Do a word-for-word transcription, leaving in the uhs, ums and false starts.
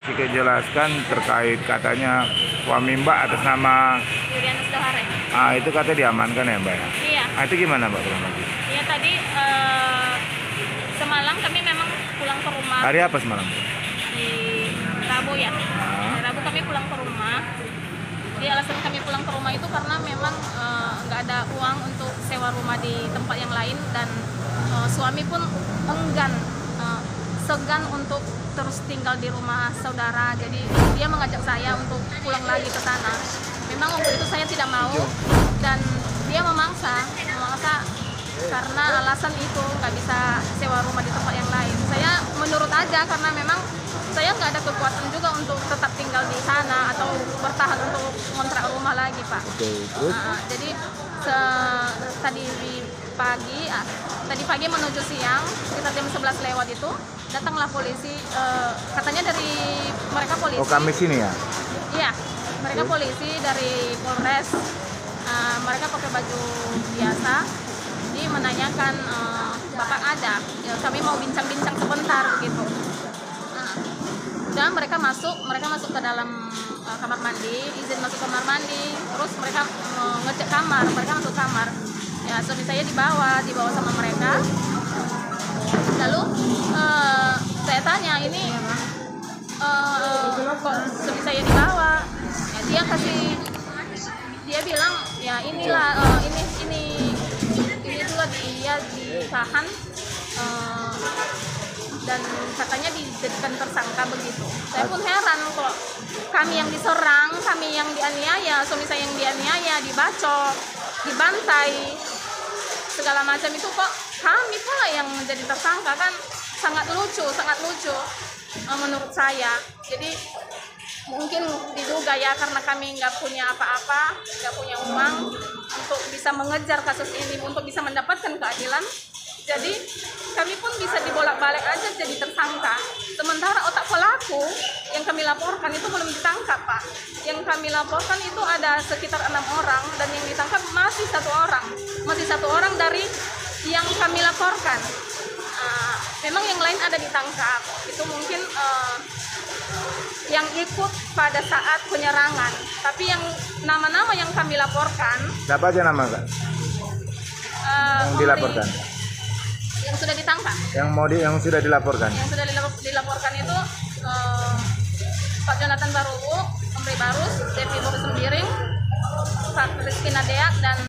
Jika jelaskan terkait katanya suami Mbak atas nama Yulianus Dahare. ah, itu katanya diamankan ya Mbak ya? Iya. Ah, itu gimana Mbak kronologi? Iya tadi eh, semalam kami memang pulang ke rumah Hari apa semalam? di Rabu ya. Ah. Di Rabu kami pulang ke rumah. Di alasan kami pulang ke rumah itu karena memang eh, nggak ada uang untuk sewa rumah di tempat yang lain dan eh, suami pun enggan, eh, segan untuk terus tinggal di rumah saudara. Jadi dia mengajak saya untuk pulang lagi ke sana. Memang waktu itu saya tidak mau dan dia memaksa, memaksa karena alasan itu nggak bisa sewa rumah di tempat yang lain. Saya menurut aja karena memang saya nggak ada kekuatan juga untuk tetap tinggal di sana atau bertahan untuk kontrak rumah lagi, Pak. Oke, terus? Nah, jadi se tadi pagi, ah, tadi pagi menuju siang sekitar jam sebelas lewat itu datanglah polisi, eh, katanya dari mereka polisi. Oh, kami sini ya? Iya, mereka polisi dari Polres. Eh, mereka pakai baju biasa. Jadi menanyakan eh, bapak ada, ya, kami mau bincang-bincang sebentar gitu. Nah, dan mereka masuk, mereka masuk ke dalam uh, kamar mandi, izin masuk kamar mandi, terus mereka uh, ngecek kamar, mereka masuk kamar. Ya, suami saya dibawa, dibawa sama mereka. Lalu uh, saya tanya ini uh, kok suami saya dibawa? Ya, dia kasih, dia bilang ya inilah uh, ini ini ini juga dia ditahan. Uh, dan katanya dijadikan tersangka begitu. Saya pun heran kalau kami yang diserang, kami yang dianiaya, suami saya yang dianiaya, dibacok, dibantai, segala macam itu kok kami pula yang menjadi tersangka, kan sangat lucu, sangat lucu menurut saya. Jadi mungkin diduga ya karena kami nggak punya apa-apa, nggak punya uang untuk bisa mengejar kasus ini, untuk bisa mendapatkan keadilan. Jadi kami pun bisa dibolak-balik aja jadi tersangka. Sementara otak pelaku yang kami laporkan itu belum ditangkap, Pak. Yang kami laporkan itu ada sekitar enam orang dan yang ditangkap masih satu orang. Masih satu orang dari yang kami laporkan. Uh, memang yang lain ada ditangkap. Itu mungkin uh, yang ikut pada saat penyerangan. Tapi yang nama-nama yang kami laporkan. Siapa aja nama Kak? Uh, yang dilaporkan? Yang sudah ditangkap. Yang mau di, yang sudah dilaporkan. Yang sudah dilaporkan itu uh, Pak Jonathan Baruwu, Omri Barus, Devi Boru Sembiring, Pak Rizky Nadeak dan